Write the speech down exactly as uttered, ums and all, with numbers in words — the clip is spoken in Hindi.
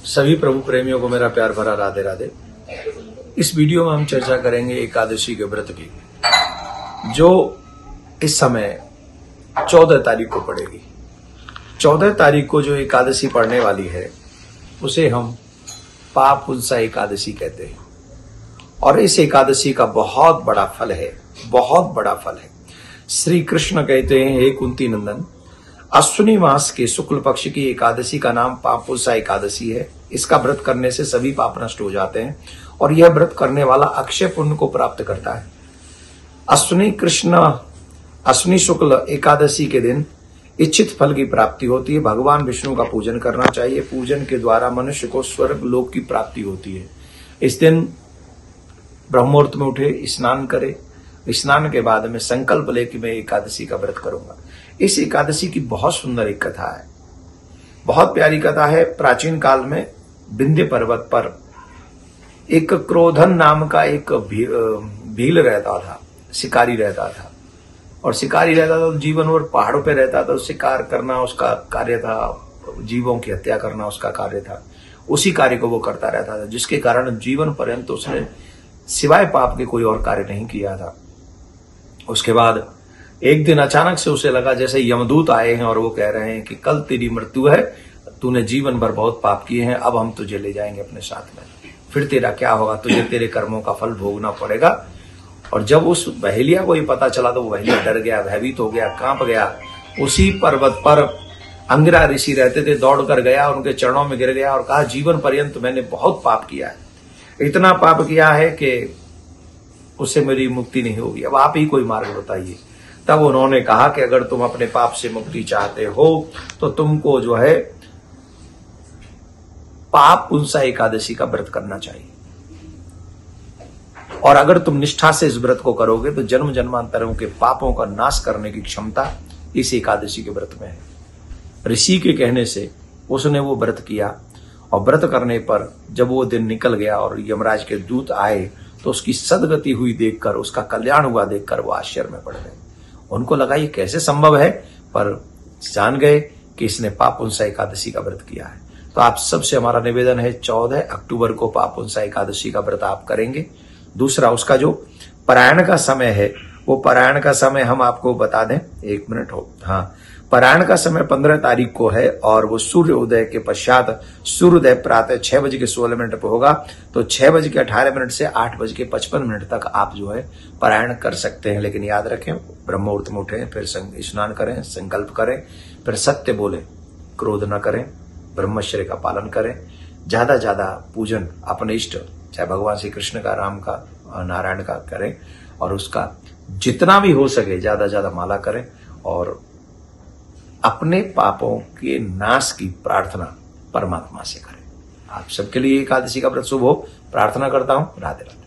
सभी प्रभु प्रेमियों को मेरा प्यार भरा राधे राधे। इस वीडियो में हम चर्चा करेंगे एकादशी के व्रत की, जो इस समय चौदह तारीख को पड़ेगी। चौदह तारीख को जो एकादशी पड़ने वाली है उसे हम पापुंसा एकादशी कहते हैं और इस एकादशी का बहुत बड़ा फल है, बहुत बड़ा फल है। श्री कृष्ण कहते हैं, हे कुंती नंदन, अश्विनी मास के शुक्ल पक्ष की एकादशी का नाम पापुंसा एकादशी है। इसका व्रत करने से सभी पाप नष्ट हो जाते हैं और यह व्रत करने वाला अक्षय पुण्य को प्राप्त करता है। अश्विनी कृष्ण अश्विनी शुक्ल एकादशी के दिन इच्छित फल की प्राप्ति होती है। भगवान विष्णु का पूजन करना चाहिए। पूजन के द्वारा मनुष्य को स्वर्ग लोक की प्राप्ति होती है। इस दिन ब्रह्ममुहूर्त में उठे, स्नान करे, स्नान के बाद में संकल्प ले कि मैं एकादशी का व्रत करूंगा। इस एकादशी की बहुत सुंदर एक कथा है, बहुत प्यारी कथा है। प्राचीन काल में विंध्य पर्वत पर एक क्रोधन नाम का एक भी, भील रहता था, शिकारी रहता था और शिकारी रहता था तो जीवन भर पहाड़ों पे रहता था। शिकार करना उसका कार्य था, जीवों की हत्या करना उसका कार्य था। उसी कार्य को वो करता रहता था, जिसके कारण जीवन पर्यंत उसने सिवाय पाप के कोई और कार्य नहीं किया था। उसके बाद एक दिन अचानक से उसे लगा जैसे यमदूत आए हैं और वो कह रहे हैं कि कल तेरी मृत्यु है, तूने जीवन भर बहुत पाप किए हैं, अब हम तुझे ले जाएंगे अपने साथ में, फिर तेरा क्या होगा, तुझे तेरे कर्मों का फल भोगना पड़ेगा। और जब उस बहेलिया को ये पता चला तो वो बहेलिया डर गया, भयभीत हो गया, कांप गया। उसी पर्वत पर अंगिरा ऋषि रहते थे, दौड़ कर गया, उनके चरणों में गिर गया और कहा, जीवन पर्यंत मैंने बहुत पाप किया है, इतना पाप किया है कि उससे मेरी मुक्ति नहीं होगी, अब आप ही कोई मार्ग बताइए। तब उन्होंने कहा कि अगर तुम अपने पाप से मुक्ति चाहते हो तो तुमको जो है पापुंसा एकादशी का व्रत करना चाहिए और अगर तुम निष्ठा से इस व्रत को करोगे तो जन्म जन्मांतरों के पापों का नाश करने की क्षमता इस एकादशी के व्रत में है। ऋषि के कहने से उसने वो व्रत किया और व्रत करने पर जब वो दिन निकल गया और यमराज के दूत आए तो उसकी सदगति हुई देखकर, उसका कल्याण हुआ देखकर वो आश्चर्य में पड़ गए। उनको लगा ये कैसे संभव है, पर जान गए कि इसने पापुंसा एकादशी का व्रत किया है। तो आप सबसे हमारा निवेदन है, चौदह अक्टूबर को पापुंसा एकादशी का व्रत आप करेंगे। दूसरा, उसका जो पारायण का समय है, वो पारायण का समय हम आपको बता दें, एक मिनट हो, हाँ, पारायण का समय पंद्रह तारीख को है और वो सूर्य उदय के पश्चात, सूर्योदय प्रातः छह बजे के सोलह मिनट पर होगा। तो छह बज के अठारह मिनट से आठ बज के पचपन मिनट तक आप जो है पारायण कर सकते हैं। लेकिन याद रखें, ब्रह्ममुहूर्त में उठें, फिर स्नान करें, संकल्प करें, फिर सत्य बोले, क्रोध न करें, ब्रह्मचर्य का पालन करें, ज्यादा ज्यादा पूजन अपने इष्ट, चाहे भगवान श्री कृष्ण का, राम का, नारायण का करें और उसका जितना भी हो सके ज्यादा ज्यादा माला करें और अपने पापों के नाश की प्रार्थना परमात्मा से करें। आप सबके लिए एकादशी का व्रत शुभ हो, प्रार्थना करता हूं। राधे राधे।